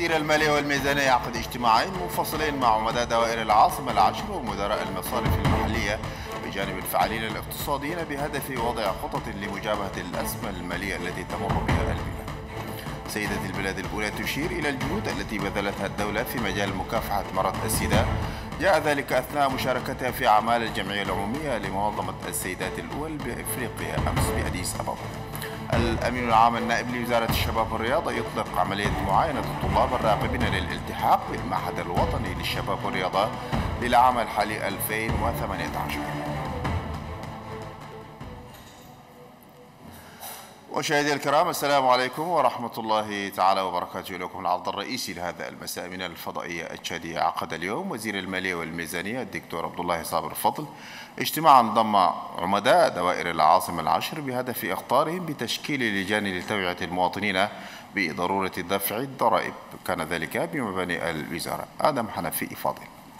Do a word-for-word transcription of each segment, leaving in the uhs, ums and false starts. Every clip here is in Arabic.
وزير المالية والميزانية يعقد اجتماعين منفصلين مع عمداء دوائر العاصمة العشر ومدراء المصارف المحلية بجانب الفاعلين الاقتصاديين بهدف وضع خطط لمجابهة الأزمة المالية التي تمر بها البلاد. سيدة البلاد الأولى تشير إلى الجهود التي بذلتها الدولة في مجال مكافحة مرض السيدة، جاء ذلك أثناء مشاركتها في أعمال الجمعية العمومية لمنظمة السيدات الأول بإفريقيا أمس بأديس أبابا. الأمين العام النائب لوزارة الشباب والرياضة يطلق عملية معاينة الطلاب الراغبين للالتحاق بالمعهد الوطني للشباب والرياضة للعام الحالي ألفين وثمانية عشر. مشاهدي الكرام، السلام عليكم ورحمة الله تعالى وبركاته. لكم العرض الرئيسي لهذا المساء من الفضائية التشادية. عقد اليوم وزير المالية والميزانية الدكتور عبد الله صابر فضل اجتماعا ضم عمداء دوائر العاصمة العشر بهدف إخطارهم بتشكيل لجان لتوعية المواطنين بضرورة دفع الضرائب. كان ذلك بمباني الوزارة. آدم حنفي فاضل.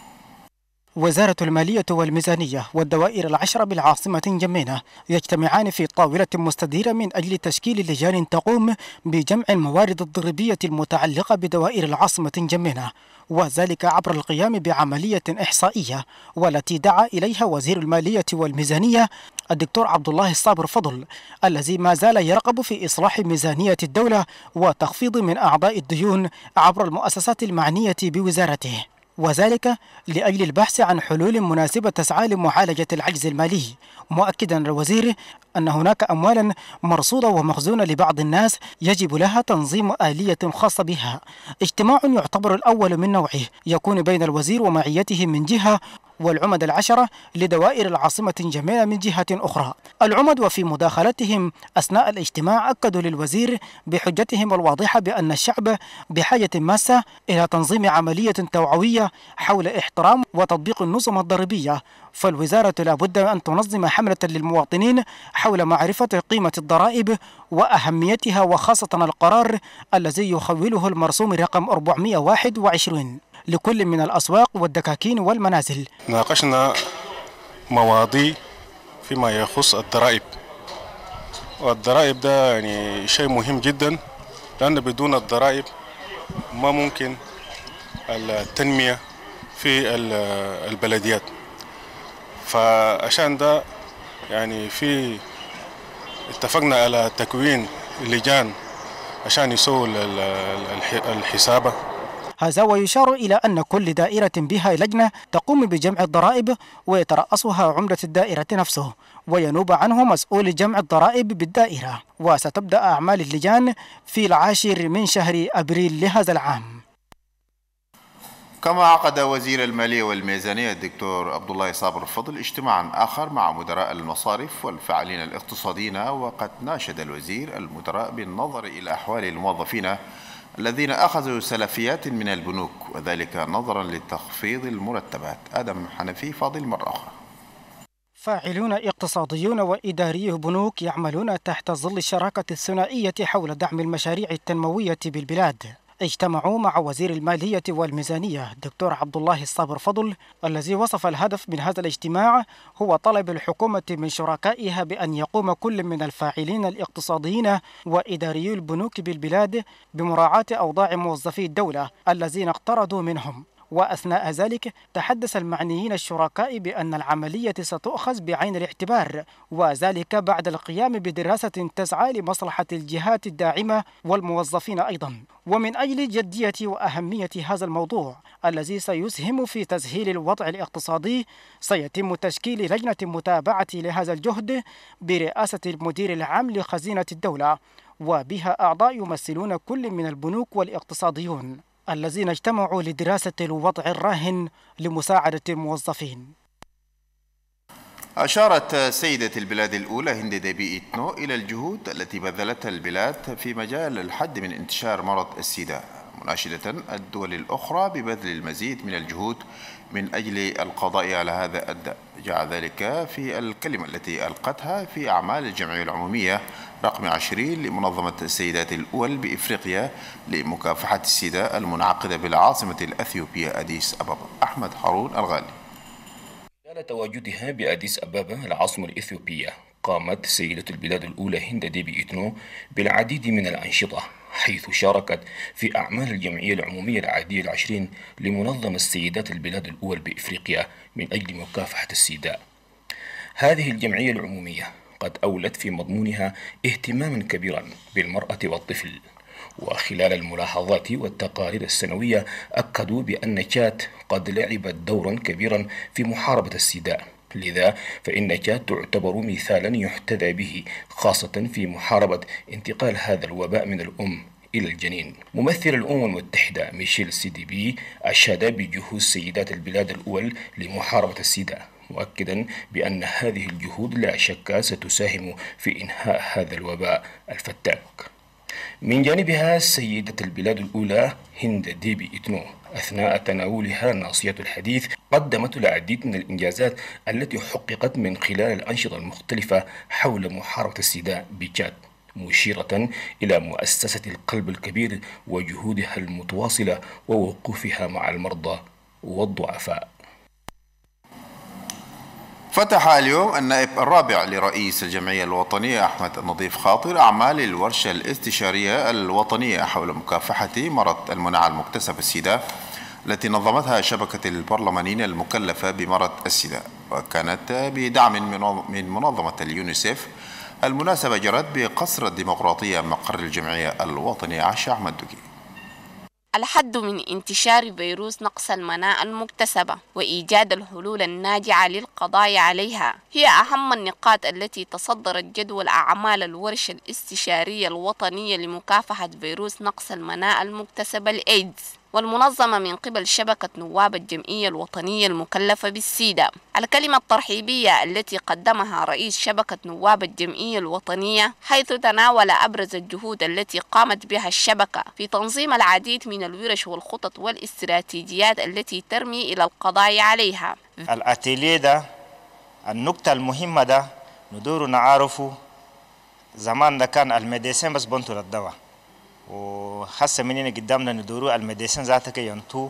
وزارة المالية والميزانية والدوائر العشر بالعاصمة جمينة يجتمعان في طاولة مستديرة من أجل تشكيل لجان تقوم بجمع الموارد الضريبية المتعلقة بدوائر العاصمة جمينة، وذلك عبر القيام بعملية إحصائية والتي دعا إليها وزير المالية والميزانية الدكتور عبد الله الصابر فضل، الذي ما زال يرغب في إصلاح ميزانية الدولة وتخفيض من أعباء الديون عبر المؤسسات المعنية بوزارته، وذلك لأجل البحث عن حلول مناسبة تسعى لمعالجة العجز المالي، مؤكدا الوزير أن هناك أموالا مرصودة ومخزونة لبعض الناس يجب لها تنظيم آلية خاصة بها. اجتماع يعتبر الأول من نوعه يكون بين الوزير ومعيته من جهة والعمد العشرة لدوائر العاصمة جميلة من جهة أخرى. العمد وفي مداخلتهم أثناء الاجتماع أكدوا للوزير بحجتهم الواضحة بأن الشعب بحاجة ماسة إلى تنظيم عملية توعوية حول احترام وتطبيق النظم الضريبية، فالوزارة لابد أن تنظم حملة للمواطنين حول معرفة قيمة الضرائب وأهميتها، وخاصة القرار الذي يخوله المرسوم رقم أربعمئة وواحد وعشرين لكل من الأسواق والدكاكين والمنازل. ناقشنا مواضيع فيما يخص الضرائب، والضرائب ده يعني شيء مهم جدا، لأن بدون الضرائب ما ممكن التنمية في البلديات. فعشان ده يعني في اتفقنا على تكوين لجان عشان يسووا الحسابة. هذا ويشار إلى أن كل دائرة بها لجنة تقوم بجمع الضرائب ويترأسها عمدة الدائرة نفسه، وينوب عنه مسؤول جمع الضرائب بالدائرة، وستبدأ أعمال اللجان في العاشر من شهر أبريل لهذا العام. كما عقد وزير المالية والميزانية الدكتور عبد الله صابر فضل اجتماعا آخر مع مدراء المصارف والفاعلين الاقتصاديين، وقد ناشد الوزير المدراء بالنظر إلى أحوال الموظفين الذين أخذوا سلفيات من البنوك، وذلك نظرا لتخفيض المرتبات. آدم حنفي فاضل مرة أخرى. فاعلون اقتصاديون وإداري بنوك يعملون تحت ظل الشراكة الثنائية حول دعم المشاريع التنموية بالبلاد اجتمعوا مع وزير المالية والميزانية الدكتور عبد الله الصابر فضل، الذي وصف الهدف من هذا الاجتماع هو طلب الحكومة من شركائها بأن يقوم كل من الفاعلين الاقتصاديين وإداريي البنوك بالبلاد بمراعاة أوضاع موظفي الدولة الذين اقترضوا منهم. وأثناء ذلك تحدث المعنيين الشركاء بأن العملية ستؤخذ بعين الاعتبار، وذلك بعد القيام بدراسة تسعى لمصلحة الجهات الداعمة والموظفين أيضا. ومن أجل جدية وأهمية هذا الموضوع الذي سيسهم في تسهيل الوضع الاقتصادي، سيتم تشكيل لجنة متابعة لهذا الجهد برئاسة المدير العام لخزينة الدولة، وبها أعضاء يمثلون كل من البنوك والاقتصاديون الذين اجتمعوا لدراسة الوضع الراهن لمساعدة الموظفين. أشارت سيدة البلاد الأولى هند ديبي إتنو إلى الجهود التي بذلتها البلاد في مجال الحد من انتشار مرض السيدة، مناشدة الدول الأخرى ببذل المزيد من الجهود من أجل القضاء على هذا الداء. جاء ذلك في الكلمة التي ألقتها في أعمال الجمعية العمومية رقم عشرين لمنظمة السيدات الأول بإفريقيا لمكافحة السيدة المنعقدة بالعاصمة الأثيوبية أديس أبابا. أحمد هارون الغالي. خلال تواجدها بأديس أبابا العاصمة الإثيوبية، قامت سيدة البلاد الأولى هند ديبي إتنو بالعديد من الأنشطة حيث شاركت في أعمال الجمعية العمومية العادية العشرين لمنظمة السيدات البلاد الأول بإفريقيا من أجل مكافحة السيداء. هذه الجمعية العمومية قد أولت في مضمونها اهتماما كبيرا بالمرأة والطفل، وخلال الملاحظات والتقارير السنوية أكدوا بأن تشاد قد لعبت دورا كبيرا في محاربة السيداء، لذا فإن تشاد تعتبر مثالا يحتذى به خاصة في محاربة انتقال هذا الوباء من الأم إلى الجنين. ممثل الأمم المتحدة ميشيل سيديبي أشاد بجهود سيدات البلاد الأول لمحاربة السيداء، مؤكدا بأن هذه الجهود لا شك ستساهم في إنهاء هذا الوباء الفتاك. من جانبها سيدة البلاد الأولى هند ديبي إتنو أثناء تناولها ناصية الحديث قدمت العديد من الإنجازات التي حققت من خلال الأنشطة المختلفة حول محاربة السيداء بتشاد، مشيرة إلى مؤسسة القلب الكبير وجهودها المتواصلة ووقوفها مع المرضى والضعفاء. فتح اليوم النائب الرابع لرئيس الجمعية الوطنية أحمد النظيف خاطر أعمال الورشة الاستشارية الوطنية حول مكافحة مرض المناعة المكتسبة السيداء التي نظمتها شبكة البرلمانيين المكلفة بمرض السيداء، وكانت بدعم من منظمة اليونيسيف. المناسبة جرت بقصر الديمقراطية مقر الجمعية الوطنية عاشا أحمد دوكي. الحد من انتشار فيروس نقص المناعة المكتسبة وإيجاد الحلول الناجعة للقضاء عليها هي أهم النقاط التي تصدرت جدول أعمال الورشة الاستشارية الوطنية لمكافحة فيروس نقص المناعة المكتسبة الإيدز، والمنظمة من قبل شبكة نواب الجمعية الوطنية المكلفة بالسيداء. الكلمة الترحيبية التي قدمها رئيس شبكة نواب الجمعية الوطنية حيث تناول أبرز الجهود التي قامت بها الشبكة في تنظيم العديد من الورش والخطط والاستراتيجيات التي ترمي إلى القضاء عليها. الاتيليه ده النقطة المهمة ده ندور نعرفه زمان ده كان الميديسين بس بنتو للدواء، وحسا مننا قدامنا ندورو الميديسين ذاتك ينتو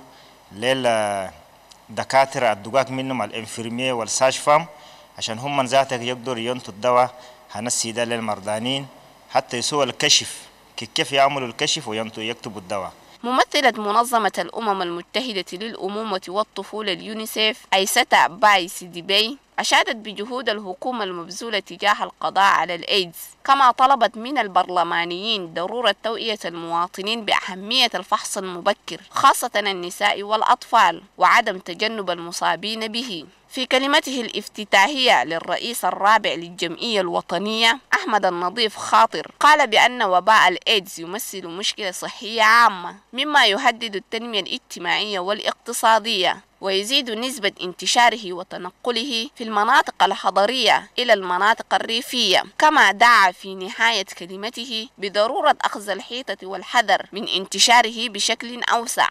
للدكاترة الدقاق منهم الانفيرمية والساج فام عشان هم من ذاتك يقدروا ينتو الدواء هنسيدا للمردانين حتى يسووا الكشف كيف يعملوا الكشف وينتو يكتبوا الدواء. ممثلة منظمة الأمم المتحدة للأمومة والطفولة اليونيسيف أيستا باي سيديبي أشادت بجهود الحكومة المبذولة تجاه القضاء على الإيدز، كما طلبت من البرلمانيين ضرورة توعية المواطنين بأهمية الفحص المبكر خاصة النساء والأطفال وعدم تجنب المصابين به. في كلمته الافتتاحية للرئيس الرابع للجمعية الوطنية أحمد النظيف خاطر قال بأن وباء الإيدز يمثل مشكلة صحية عامة مما يهدد التنمية الاجتماعية والاقتصادية ويزيد نسبة انتشاره وتنقله في المناطق الحضرية إلى المناطق الريفية، كما دعا في نهاية كلمته بضرورة أخذ الحيطة والحذر من انتشاره بشكل أوسع.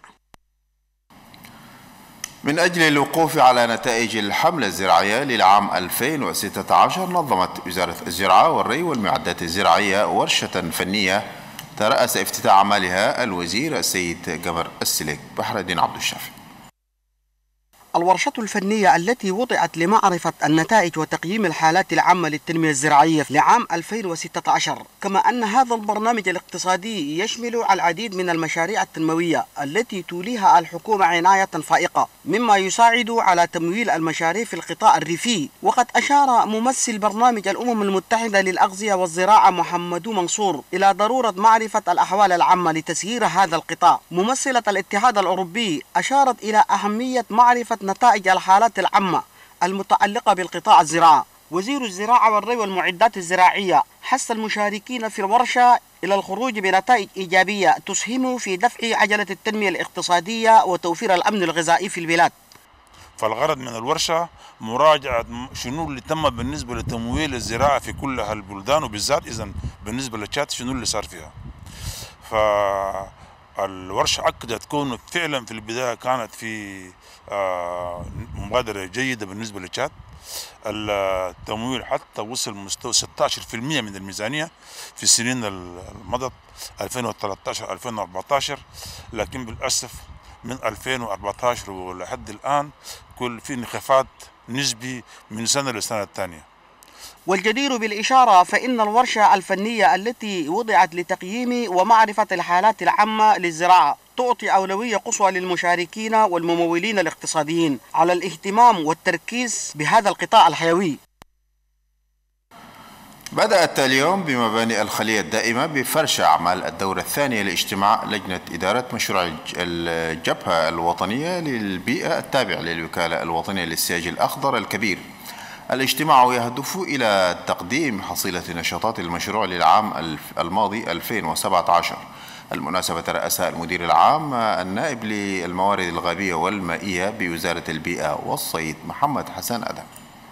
من أجل الوقوف على نتائج الحملة الزراعية للعام ألفين وستة عشر نظمت وزارة الزراعة والري والمعدات الزراعية ورشة فنية ترأس افتتاح أعمالها الوزير السيد قمر السليك بحر الدين عبد الشافي. الورشة الفنية التي وضعت لمعرفة النتائج وتقييم الحالات العامة للتنمية الزراعية لعام ألفين وستة عشر، كما أن هذا البرنامج الاقتصادي يشمل العديد من المشاريع التنموية التي توليها الحكومة عناية فائقة مما يساعد على تمويل المشاريع في القطاع الريفي. وقد أشار ممثل برنامج الأمم المتحدة للأغذية والزراعة محمد منصور إلى ضرورة معرفة الأحوال العامة لتسيير هذا القطاع. ممثلة الاتحاد الأوروبي أشارت إلى أهمية معرفة نتائج الحالات العامة المتعلقة بالقطاع الزراعة. وزير الزراعة والري والمعدات الزراعية حث المشاركين في الورشة إلى الخروج بنتائج إيجابية تسهم في دفع عجلة التنمية الاقتصادية وتوفير الأمن الغذائي في البلاد. فالغرض من الورشة مراجعة شنو اللي تم بالنسبة لتمويل الزراعة في كل هالبلدان، وبالذات إذا بالنسبة لتشاد شنو اللي صار فيها. فالورشة أكدت تكون فعلا في البداية كانت في مبادرة جيدة بالنسبة لتشاد. التمويل حتى وصل مستوى ستة عشر بالمئة من الميزانية في السنين المضت ألفين وثلاثة عشر ألفين وأربعة عشر، لكن بالأسف من ألفين وأربعة عشر ولحد الآن كل في انخفاض نسبي من سنة للسنة الثانية. والجدير بالإشارة فإن الورشة الفنية التي وضعت لتقييم ومعرفة الحالات العامة للزراعة تعطي أولوية قصوى للمشاركين والممولين الاقتصاديين على الاهتمام والتركيز بهذا القطاع الحيوي. بدأت اليوم بمباني الخلية الدائمة بفرش أعمال الدورة الثانية لاجتماع لجنة إدارة مشروع الجبهة الوطنية للبيئة التابع للوكالة الوطنية للسياج الأخضر الكبير. الاجتماع يهدف إلى تقديم حصيلة نشاطات المشروع للعام الماضي ألفين وسبعة عشر. المناسبة رأسها المدير العام النائب للموارد الغابية والمائية بوزارة البيئة والصيد محمد حسن أدم.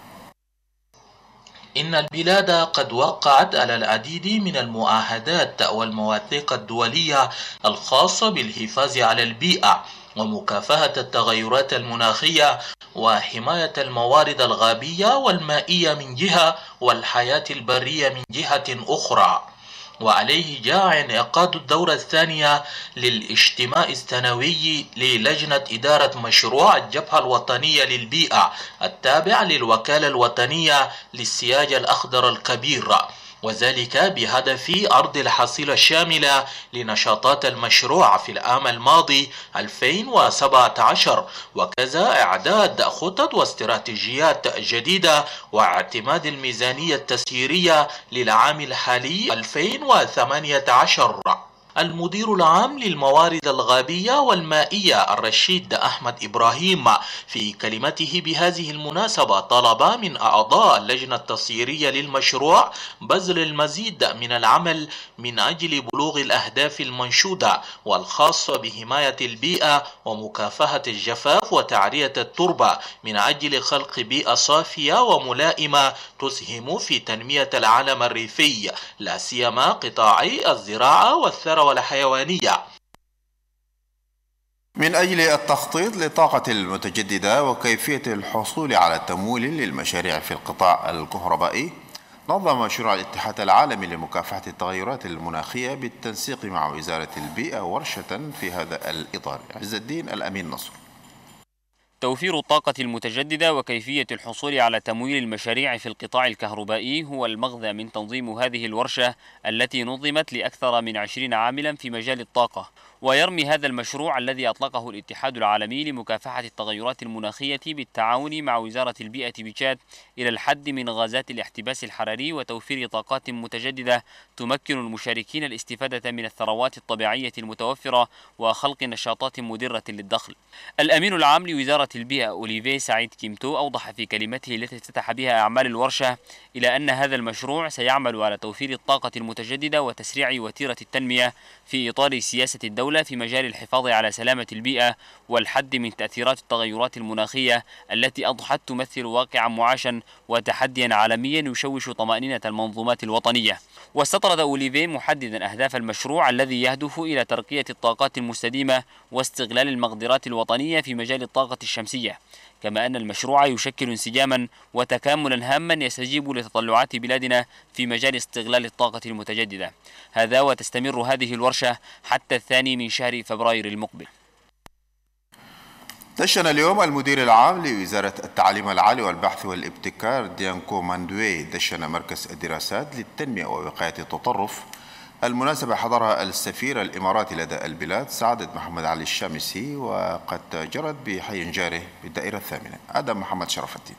إن البلاد قد وقعت على العديد من المعاهدات والمواثيق الدولية الخاصة بالحفاظ على البيئة ومكافحة التغيرات المناخية وحماية الموارد الغابية والمائية من جهة والحياة البرية من جهة أخرى. وعليه جاء انعقاد الدورة الثانية للاجتماع السنوي للجنة إدارة مشروع الجبهة الوطنية للبيئة التابع للوكالة الوطنية للسياج الأخضر الكبير، وذلك بهدف عرض الحصيلة الشاملة لنشاطات المشروع في العام الماضي ألفين وسبعة عشر، وكذا إعداد خطط واستراتيجيات جديدة واعتماد الميزانية التسييرية للعام الحالي ألفين وثمانية عشر. المدير العام للموارد الغابية والمائية الرشيد أحمد إبراهيم في كلمته بهذه المناسبة طلب من أعضاء اللجنة التسييرية للمشروع بذل المزيد من العمل من أجل بلوغ الأهداف المنشودة والخاصة بحماية البيئة ومكافحة الجفاف وتعرية التربة من أجل خلق بيئة صافية وملائمة تسهم في تنمية العالم الريفي، لا سيما قطاعي الزراعة والثروة والحيوانية. من أجل التخطيط للطاقة المتجددة وكيفية الحصول على تمويل للمشاريع في القطاع الكهربائي، نظم مشروع الاتحاد العالمي لمكافحة التغيرات المناخية بالتنسيق مع وزارة البيئة ورشة في هذا الإطار. عز الدين الأمين نصر. توفير الطاقة المتجددة وكيفية الحصول على تمويل المشاريع في القطاع الكهربائي هو المغزى من تنظيم هذه الورشة التي نظمت لأكثر من عشرين عاملا في مجال الطاقة. ويرمي هذا المشروع الذي أطلقه الاتحاد العالمي لمكافحة التغيرات المناخية بالتعاون مع وزارة البيئة بتشاد إلى الحد من غازات الاحتباس الحراري وتوفير طاقات متجددة تمكن المشاركين الاستفادة من الثروات الطبيعية المتوفرة وخلق نشاطات مدرة للدخل. الأمين العام لوزارة البيئة أوليفي سعيد كيمتو أوضح في كلمته التي افتتح بها أعمال الورشة إلى أن هذا المشروع سيعمل على توفير الطاقة المتجددة وتسريع وتيرة التنمية في إطار سياسة الدولة في مجال الحفاظ على سلامة البيئة والحد من تأثيرات التغيرات المناخية التي أضحت تمثل واقعا معاشا وتحديا عالميا يشوش طمأنينة المنظومات الوطنية. واستطرد أوليفي محددا أهداف المشروع الذي يهدف إلى ترقية الطاقات المستديمة واستغلال المقدرات الوطنية في مجال الطاقة الشمسية، كما أن المشروع يشكل انسجاما وتكاملا هاما يستجيب لتطلعات بلادنا في مجال استغلال الطاقة المتجددة. هذا وتستمر هذه الورشة حتى الثاني من شهر فبراير المقبل. دشن اليوم المدير العام لوزارة التعليم العالي والبحث والابتكار ديانكو ماندوي دشن مركز الدراسات للتنمية ووقاية التطرف. المناسبة حضرها السفير الإماراتي لدى البلاد سعادة محمد علي الشامسي، وقد جرت بحي جاره بالدائرة الثامنة. آدم محمد شرف الدين.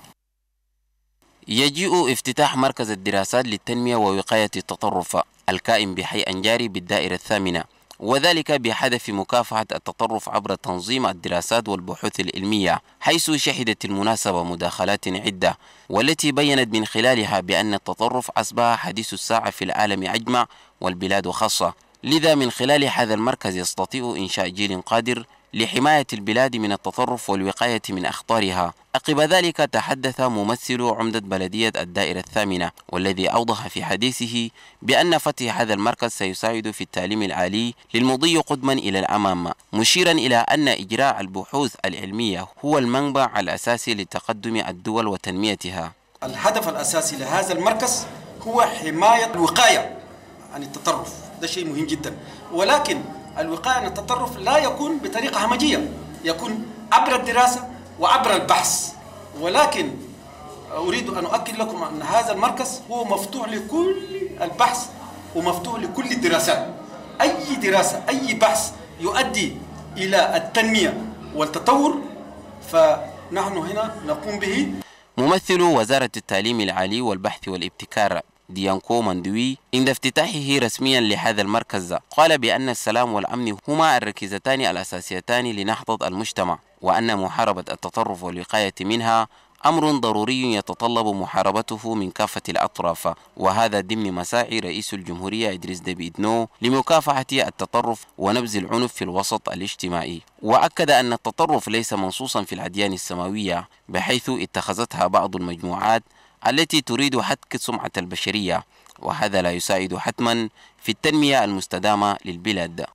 يجيء افتتاح مركز الدراسات للتنمية ووقاية التطرف الكائن بحي أنجاري بالدائرة الثامنة، وذلك بهدف مكافحة التطرف عبر تنظيم الدراسات والبحوث العلمية، حيث شهدت المناسبة مداخلات عدة والتي بيّنت من خلالها بأن التطرف أصبح حديث الساعة في العالم أجمع والبلاد خاصة. لذا من خلال هذا المركز يستطيع إنشاء جيل قادر لحماية البلاد من التطرف والوقاية من أخطارها. عقب ذلك تحدث ممثل عمدة بلدية الدائرة الثامنة، والذي أوضح في حديثه بأن فتح هذا المركز سيساعد في التعليم العالي للمضي قدما إلى الأمام، مشيرا إلى أن إجراء البحوث العلمية هو المنبع الأساسي لتقدم الدول وتنميتها. الهدف الأساسي لهذا المركز هو حماية الوقاية عن التطرف، ده شيء مهم جدا، ولكن الوقاية عن التطرف لا يكون بطريقة همجية، يكون عبر الدراسة وعبر البحث. ولكن أريد أن أؤكد لكم أن هذا المركز هو مفتوح لكل البحث ومفتوح لكل الدراسات. أي دراسة أي بحث يؤدي إلى التنمية والتطور فنحن هنا نقوم به. ممثل وزارة التعليم العالي والبحث والابتكار ديانكو ماندوي عند افتتاحه رسميا لهذا المركز قال بأن السلام والأمن هما الركيزتان الأساسيتان لنهضة المجتمع، وأن محاربة التطرف والوقاية منها أمر ضروري يتطلب محاربته من كافة الأطراف، وهذا ضمن مساعي رئيس الجمهورية إدريس ديبي إتنو لمكافحة التطرف ونبذ العنف في الوسط الاجتماعي. وأكد أن التطرف ليس منصوصا في الأديان السماوية، بحيث اتخذتها بعض المجموعات التي تريد حتك سمعة البشرية، وهذا لا يساعد حتما في التنمية المستدامة للبلاد.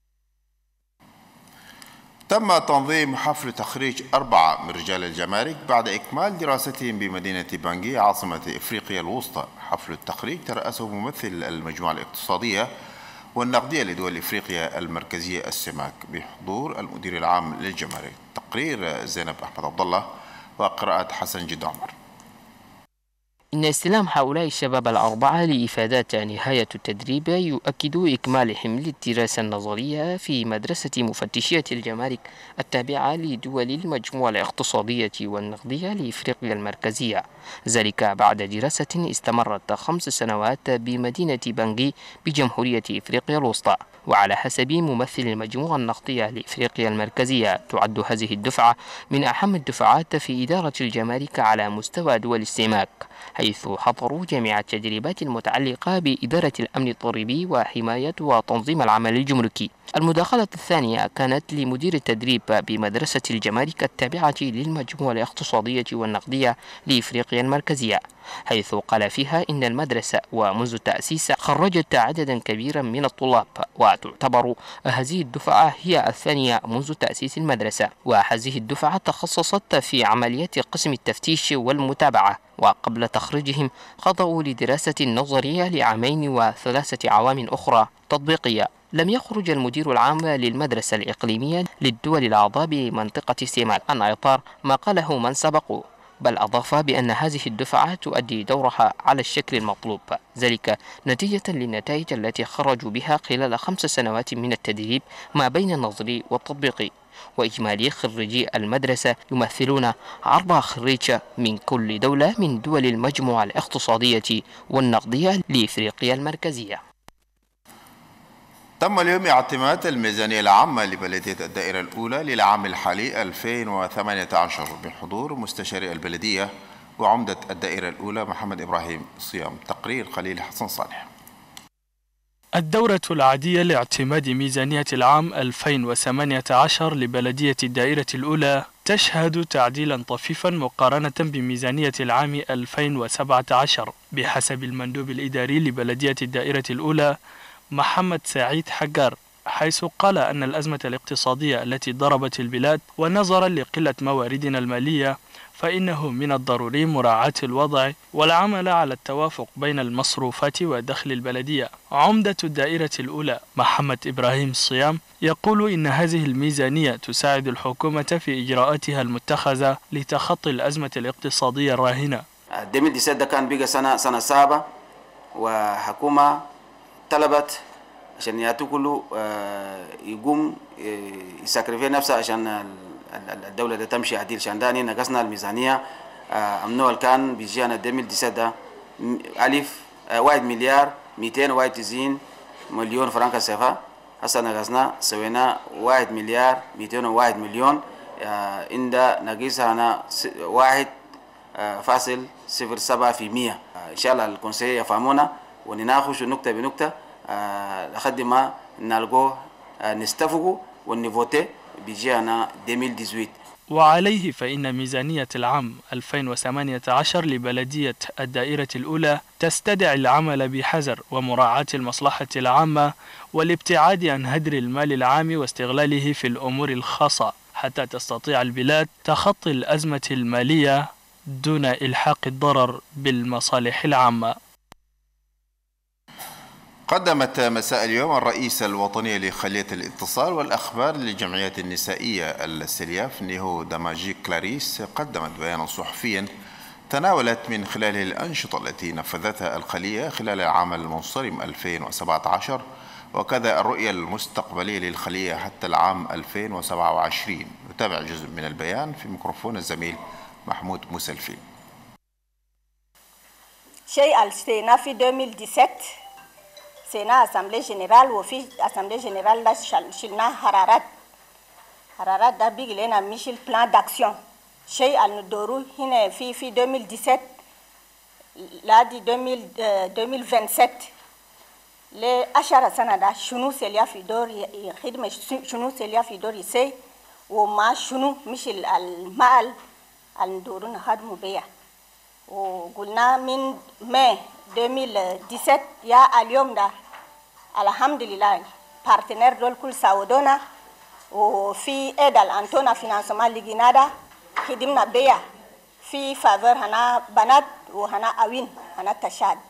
تم تنظيم حفل تخريج أربعة من رجال الجمارك بعد إكمال دراستهم بمدينة بانجي عاصمة إفريقيا الوسطى. حفل التخريج ترأسه ممثل المجموعة الاقتصادية والنقدية لدول إفريقيا المركزية السماك بحضور المدير العام للجمارك. تقرير زينب أحمد عبد الله وقراءة حسن جد عمر. إن استلام هؤلاء الشباب الأربعة لإفادات نهاية التدريب يؤكد إكمال حمل الدراسة النظرية في مدرسة مفتشية الجمارك التابعة لدول المجموعة الاقتصادية والنقدية لإفريقيا المركزية، ذلك بعد دراسة استمرت خمس سنوات بمدينة بانجي بجمهورية إفريقيا الوسطى. وعلى حسب ممثل المجموعة النقدية لإفريقيا المركزية تعد هذه الدفعة من أهم الدفعات في إدارة الجمارك على مستوى دول السماك، حيث حضروا جميع التدريبات المتعلقة بإدارة الأمن الضريبي وحماية وتنظيم العمل الجمركي. المداخلة الثانية كانت لمدير التدريب بمدرسة الجمارك التابعة للمجموعة الاقتصادية والنقدية لإفريقيا المركزية، حيث قال فيها إن المدرسة ومنذ التأسيس خرجت عددا كبيرا من الطلاب، وتعتبر هذه الدفعة هي الثانية منذ تأسيس المدرسة. وهذه الدفعة تخصصت في عمليات قسم التفتيش والمتابعة، وقبل تخرجهم خضعوا لدراسة نظرية لعامين وثلاثة عوام أخرى تطبيقية. لم يخرج المدير العام للمدرسة الإقليمية للدول الأعضاء بمنطقة سيماك عن إطار ما قاله من سبقوا، بل أضاف بأن هذه الدفعة تؤدي دورها على الشكل المطلوب، ذلك نتيجة للنتائج التي خرجوا بها خلال خمس سنوات من التدريب ما بين النظري والتطبيقي. وإجمالي خريجي المدرسة يمثلون أربع خريج من كل دولة من دول المجموعة الاقتصادية والنقدية لإفريقيا المركزية. تم اليوم اعتماد الميزانية العامة لبلدية الدائرة الأولى للعام الحالي ألفين وثمانية عشر بحضور مستشاري البلدية وعمدة الدائرة الأولى محمد إبراهيم صيام. تقرير خليل حسن صالح. الدورة العادية لاعتماد ميزانية العام ألفين وثمانية عشر لبلدية الدائرة الأولى تشهد تعديلا طفيفا مقارنة بميزانية العام ألفين وسبعة عشر بحسب المندوب الإداري لبلدية الدائرة الأولى محمد سعيد حجار، حيث قال أن الأزمة الاقتصادية التي ضربت البلاد ونظرا لقلة مواردنا المالية فإنه من الضروري مراعاة الوضع والعمل على التوافق بين المصروفات ودخل البلدية. عمدة الدائرة الأولى محمد إبراهيم الصيام يقول إن هذه الميزانية تساعد الحكومة في إجراءاتها المتخذة لتخطي الأزمة الاقتصادية الراهنة. ألفين وتسعة كان بقى سنة سنة سابعة، وحكومة طلبت عشان يأتوا يقوم يساكرفي نفسه عشان الدولة ده تمشي عديل. عشان داني نقصنا الميزانية أمنوال كان بيجينا ألفين وتسعة ألف واحد مليار مئتين وواحد وتسعين مليون فرنك سيفا، هسه نقصنا سوينا واحد مليار مئتين وواحد مليون، عند نقصها أنا واحد فاصل صفر سبعة في مية. إن شاء الله الكونسي يفهمونا ونناقش نكتة بنكتة لحد ما نلقوه نستفقوا ونفوتي بيجينا ألفين وثمانية عشر. وعليه فإن ميزانية العام ألفين وثمانية عشر لبلدية الدائرة الأولى تستدعي العمل بحذر ومراعاة المصلحة العامة والابتعاد عن هدر المال العام واستغلاله في الأمور الخاصة حتى تستطيع البلاد تخطي الأزمة المالية دون إلحاق الضرر بالمصالح العامة. قدمت مساء اليوم الرئيسة الوطنية لخلية الاتصال والأخبار للجمعيات النسائية السلياف نيهو داماجيك كلاريس قدمت بيانا صحفيا تناولت من خلال الأنشطة التي نفذتها الخلية خلال العام المنصرم ألفين وسبعة عشر وكذا الرؤية المستقبلية للخلية حتى العام ألفين وسبعة وعشرين. نتابع جزء من البيان في ميكروفون الزميل محمود مسلفي. شيء السينا في ألفين وسبعة عشر سينا أسامبلي جنرال وفي أسامبلي جنرال دا شلنا حرارات حرارات دا بيجي لنا ميشيل بلان داكسيون شيء الندورو هنا في في ألفين وسبعة عشر لادي ألفين وسبعة وعشرين لعشر سنة دا شنو سيليا في دور خدمة شنو سيليا في دور يسي وما شنو ميشيل المال الندورو نخدمو بيا وقلنا من ماي ألفين وسبعة عشر يا اليوم ده الحمد لله بارتنير دول كل ساودونا وفي إدال أنتونا فينانسوما لجنادا خدمنا بيا في فافر هنا بنات وهنا أوين هنا تشاد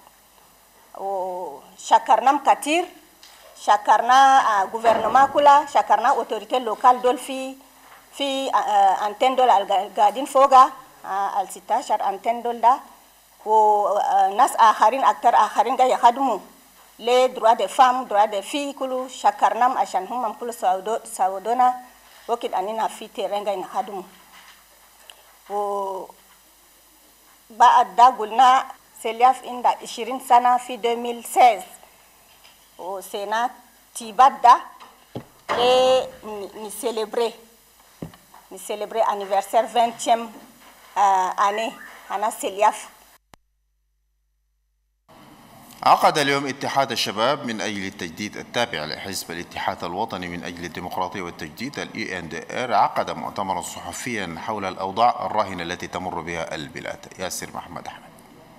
وشكرنا كتير شكرنا غوفرنما كلا شكرنا أوتوريتي لوكال دول في في أنتن دول القاعدين فوقا الستاشر أنتن دول ده وناس آخرين أكتر آخرين جاي يخدموا لي دروا دي فام دروا دي في كله شكرناهم عشان هم كله ساودو ساودونا وكيد أننا في تيرين جاي نخدموا و بعد ده قلنا سلياف إن ده عشرين سنة في ألفين وستة عشر وسنة تيبات ده لي نسيلبري نسيلبري anniversaire vingtième année أنا سلياف. عقد اليوم اتحاد الشباب من أجل التجديد التابع لحزب الاتحاد الوطني من أجل الديمقراطية والتجديد ال إي إن دي آر عقد مؤتمرا صحفيا حول الأوضاع الراهنة التي تمر بها البلاد. ياسر محمد أحمد.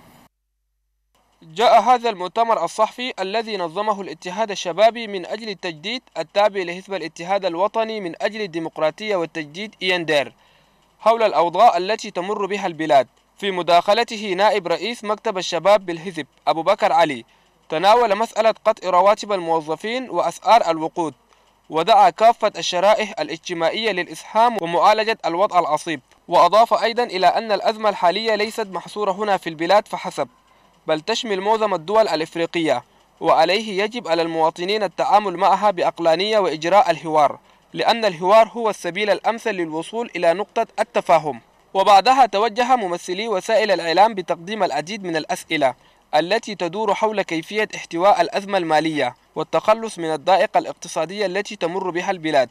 جاء هذا المؤتمر الصحفي الذي نظمه الاتحاد الشبابي من أجل التجديد التابع لحزب الاتحاد الوطني من أجل الديمقراطية والتجديد إي إن دي آر حول الأوضاع التي تمر بها البلاد. في مداخلته نائب رئيس مكتب الشباب بالحزب أبو بكر علي تناول مسألة قطع رواتب الموظفين وأسعار الوقود ودعا كافة الشرائح الاجتماعية للإسهام ومعالجة الوضع العصيب، وأضاف أيضا إلى أن الأزمة الحالية ليست محصورة هنا في البلاد فحسب بل تشمل معظم الدول الإفريقية، وعليه يجب على المواطنين التعامل معها بعقلانية وإجراء الحوار، لأن الحوار هو السبيل الأمثل للوصول إلى نقطة التفاهم. وبعدها توجه ممثلي وسائل الإعلام بتقديم العديد من الأسئلة التي تدور حول كيفية احتواء الأزمة المالية والتخلص من الضائقة الاقتصادية التي تمر بها البلاد.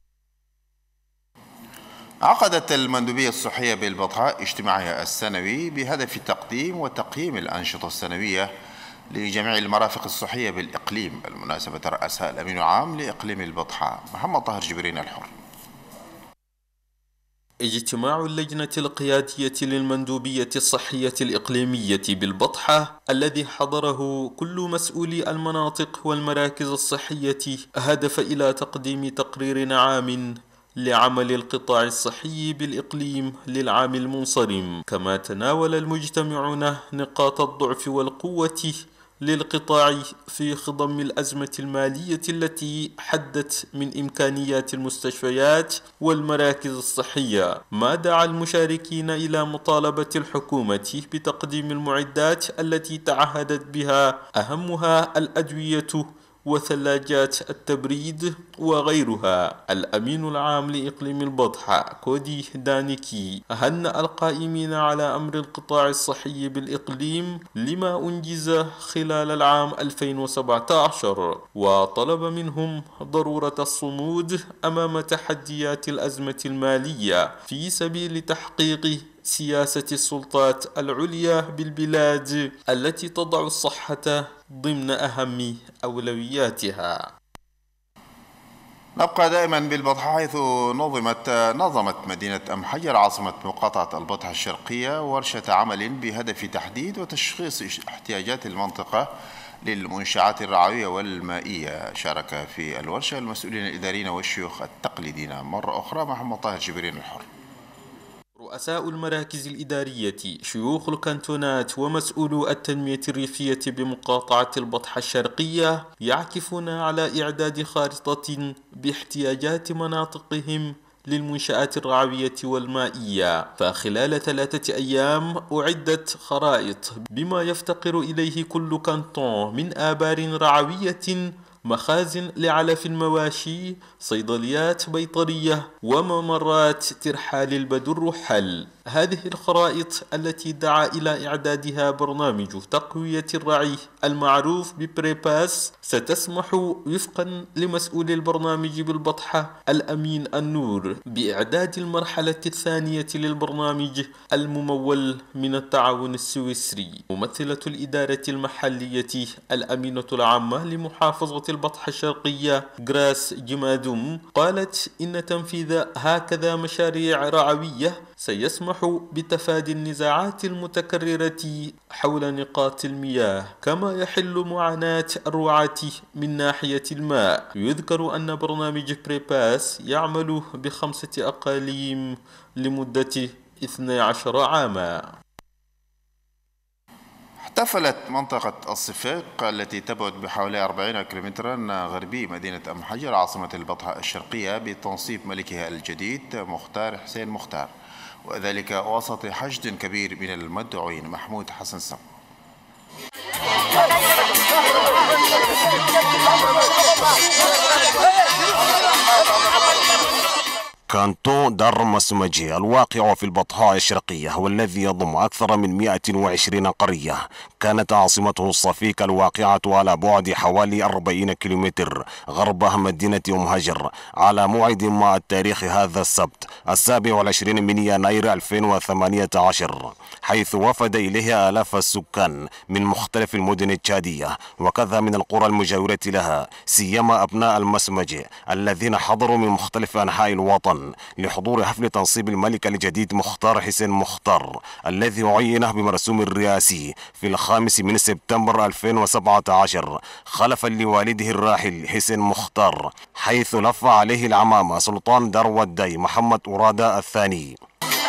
عقدت المندوبية الصحية بالبطحاء اجتماعها السنوي بهدف تقديم وتقييم الأنشطة السنوية لجميع المرافق الصحية بالإقليم. بالمناسبة رأسها الأمين العام لإقليم البطحاء محمد طاهر جبرين الحر. اجتماع اللجنة القيادية للمندوبية الصحية الإقليمية بالبطحة الذي حضره كل مسؤولي المناطق والمراكز الصحية هدف إلى تقديم تقرير عام لعمل القطاع الصحي بالإقليم للعام المنصرم. كما تناول المجتمعون نقاط الضعف والقوة للقطاع في خضم الأزمة المالية التي حدت من إمكانيات المستشفيات والمراكز الصحية، ما دعا المشاركين إلى مطالبة الحكومة بتقديم المعدات التي تعهدت بها، أهمها الأدوية وثلاجات التبريد وغيرها. الأمين العام لإقليم البطحاء كودي دانيكي هنأ القائمين على أمر القطاع الصحي بالإقليم لما أنجز خلال العام ألفين وسبعة عشر، وطلب منهم ضرورة الصمود أمام تحديات الأزمة المالية في سبيل تحقيق سياسة السلطات العليا بالبلاد التي تضع الصحة ضمن أهم أولوياتها. نبقى دائما بالبطحة، حيث نظمت نظمت مدينة أم حجر عاصمة مقاطعة البطحة الشرقية ورشة عمل بهدف تحديد وتشخيص احتياجات المنطقة للمنشآت الرعوية والمائية. شارك في الورشة المسؤولين الإداريين والشيوخ التقليديين. مرة أخرى محمد طاهر جبرين الحر. رؤساء المراكز الإدارية، شيوخ الكانتونات، ومسؤولو التنمية الريفية بمقاطعة البطحة الشرقية يعكفون على إعداد خارطة باحتياجات مناطقهم للمنشآت الرعوية والمائية. فخلال ثلاثة أيام أعدت خرائط بما يفتقر إليه كل كانتون من آبار رعوية، مخازن لعلف المواشي، صيدليات بيطرية، وممرات ترحال البدر حل. هذه الخرائط التي دعا إلى إعدادها برنامج تقوية الرعي المعروف ببريباس ستسمح وفقا لمسؤول البرنامج بالبطحة الأمين النور بإعداد المرحلة الثانية للبرنامج الممول من التعاون السويسري. ممثلة الإدارة المحلية الأمينة العامة لمحافظة البطحة الشرقية غراس جمادوم قالت إن تنفيذ هكذا مشاريع رعوية سيسمح بتفادي النزاعات المتكررة حول نقاط المياه، كما يحل معاناة الرعاة من ناحية الماء. يذكر أن برنامج بريباس يعمل بخمسة أقاليم لمدة اثني عشر عاما. احتفلت منطقة الصفاق التي تبعد بحوالي أربعين كيلومترا غربي مدينة أم حجر عاصمة البطحة الشرقية بتنصيب ملكها الجديد مختار حسين مختار، وذلك وسط حشد كبير من المدعوين. محمود حسن سم. كانتون دار مسمجي الواقع في البطحاء الشرقية والذي يضم أكثر من مئة وعشرين قرية كانت عاصمته الصفيق الواقعة على بعد حوالي أربعين كيلومتر غرب مدينة أم حجر على موعد مع التاريخ هذا السبت السابع والعشرين من يناير ألفين وثمانية عشر، حيث وفد إليها آلاف السكان من مختلف المدن التشادية وكذا من القرى المجاورة لها، سيما أبناء المسمج الذين حضروا من مختلف أنحاء الوطن لحضور حفل تنصيب الملك الجديد مختار حسين مختار الذي عين بمرسوم الرئاسي في الخامس من سبتمبر ألفين وسبعة عشر خلفا لوالده الراحل حسين مختار، حيث لف عليه العمامة سلطان دار وداي محمد أرادة الثاني.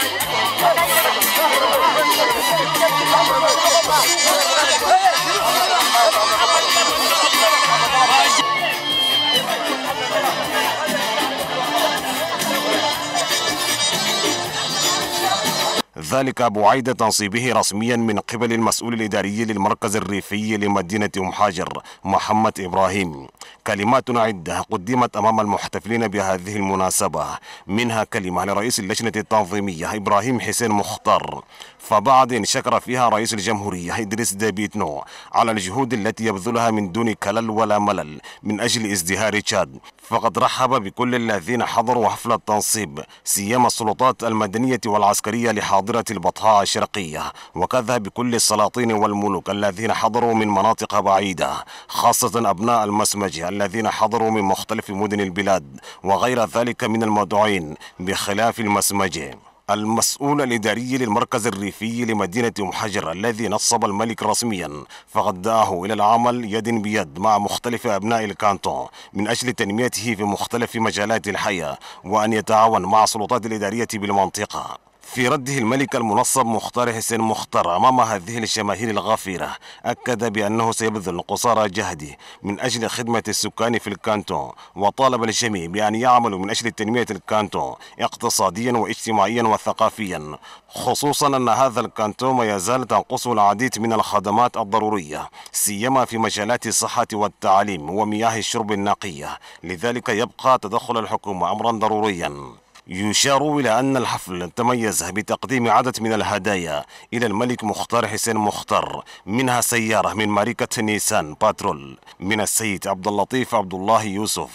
ذلك بعيد تنصيبه رسميا من قبل المسؤول الإداري للمركز الريفي لمدينة أم حجر محمد إبراهيم. كلمات عدة قدمت أمام المحتفلين بهذه المناسبة، منها كلمة لرئيس اللجنة التنظيمية إبراهيم حسين مختار، فبعد شكر فيها رئيس الجمهورية إدريس ديبيتنو على الجهود التي يبذلها من دون كلل ولا ملل من أجل ازدهار تشاد. فقد رحب بكل الذين حضروا حفل التنصيب، سيما السلطات المدنية والعسكرية لحاضرة البطحاء الشرقية، وكذا بكل السلاطين والملوك الذين حضروا من مناطق بعيدة، خاصة أبناء المسمج الذين حضروا من مختلف مدن البلاد وغير ذلك من المدعوين بخلاف المسمج. المسؤول الإداري للمركز الريفي لمدينة أم حجر الذي نصب الملك رسميا فقد دعاه إلى العمل يد بيد مع مختلف أبناء الكانتون من أجل تنميته في مختلف مجالات الحياة، وأن يتعاون مع السلطات الإدارية بالمنطقة. في رده الملك المنصب مختار حسين مختار أمام هذه الجماهير الغافرة أكد بأنه سيبذل قصارى جهده من أجل خدمة السكان في الكانتون، وطالب الجميع بأن يعملوا من أجل تنمية الكانتون اقتصاديا واجتماعيا وثقافيا، خصوصا أن هذا الكانتون ما يزال تنقصه العديد من الخدمات الضرورية سيما في مجالات الصحة والتعليم ومياه الشرب النقية، لذلك يبقى تدخل الحكومة أمرا ضروريا. يشار إلى أن الحفل تميز بتقديم عدد من الهدايا إلى الملك مختار حسين مختار، منها سيارة من ماركة نيسان باترول من السيد عبد اللطيف عبد الله يوسف.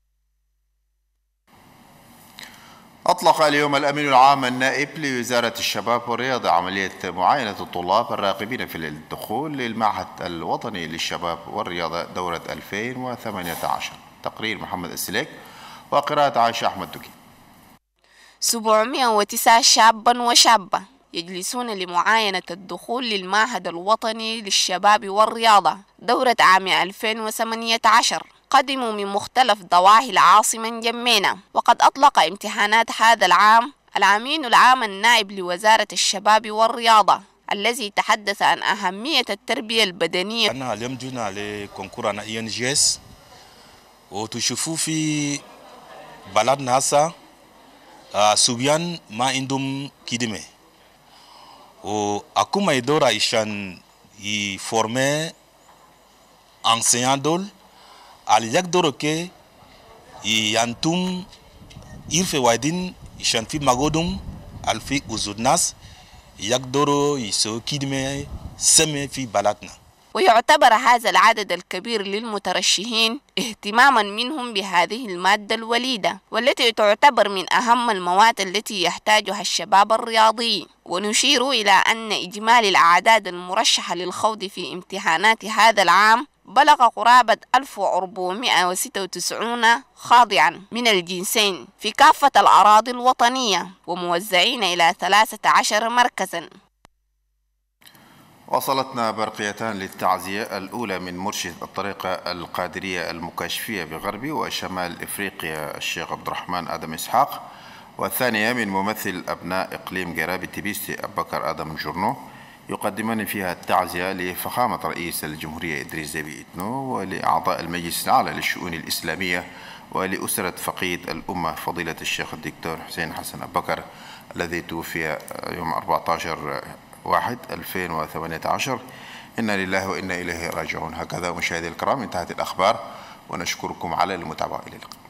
أطلق اليوم الأمين العام النائب لوزارة الشباب والرياضة عملية معاينة الطلاب الراغبين في الدخول للمعهد الوطني للشباب والرياضة دورة ألفين وثمانية عشر. تقرير محمد السليك وقراءة عائشة أحمد دكي. سبعمئة وتسعة شابا وشابة يجلسون لمعاينة الدخول للمعهد الوطني للشباب والرياضة دورة عام ألفين وثمانية عشر. قدموا من مختلف ضواحي العاصمة جمينة، وقد أطلق امتحانات هذا العام الأمين العام النائب لوزارة الشباب والرياضة الذي تحدث عن أهمية التربية البدنية. أنا اليوم جينا لكونكور أنا إي إن جي إس، وتشوفوا في بلدنا هسه صبيان ما عندهم كدمة وأكما يدورا إشان يفورمي enseignant دول على يقدروا كي ينتم يرفع وايدين إشان في مقودهم الفي وجود ناس يقدروا يسوي كدمة سمي في بلدنا. ويعتبر هذا العدد الكبير للمترشحين اهتماما منهم بهذه المادة الوليدة والتي تعتبر من أهم المواد التي يحتاجها الشباب الرياضي. ونشير إلى أن إجمالي الأعداد المرشحة للخوض في امتحانات هذا العام بلغ قرابة ألف وأربعمائة وستة وتسعين خاضعا من الجنسين في كافة الأراضي الوطنية وموزعين إلى ثلاثة عشر مركزا. وصلتنا برقيتان للتعزية، الأولى من مرشد الطريقة القادرية المكاشفية بغربي وشمال إفريقيا الشيخ عبد الرحمن آدم إسحاق، والثانية من ممثل أبناء إقليم جرابي تبيستي أبو بكر آدم جورنو، يقدمان فيها التعزية لفخامة رئيس الجمهورية إدريس ديبي إتنو ولأعضاء المجلس الأعلى للشؤون الإسلامية ولأسرة فقيد الأمة فضيلة الشيخ الدكتور حسين حسن أبو بكر الذي توفي يوم أربعة عشر واحد ألفين وثمانية عشر. إنا لله وإنا إليه راجعون. هكذا مشاهدي الكرام انتهت الأخبار ونشكركم على المتابعة. إلى اللقاء.